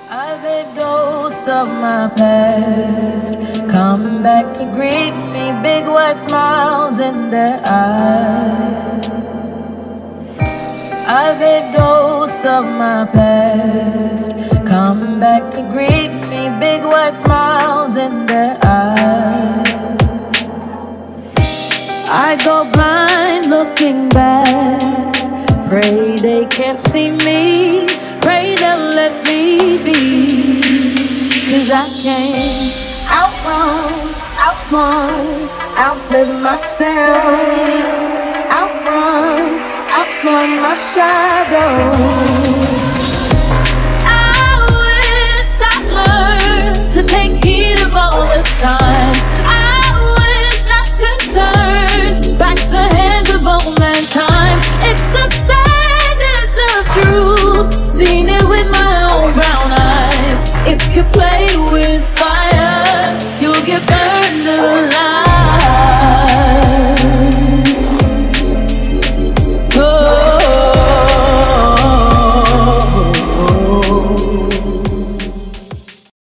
I've had ghosts of my past come back to greet me, big white smiles in their eyes. I've had ghosts of my past come back to greet me, big white smiles in their eyes. I go blind looking back, pray they can't see me, pray they'll let me be. 'Cause I can't outrun, outsmart, outlive myself, outrun, outsmart my shadow.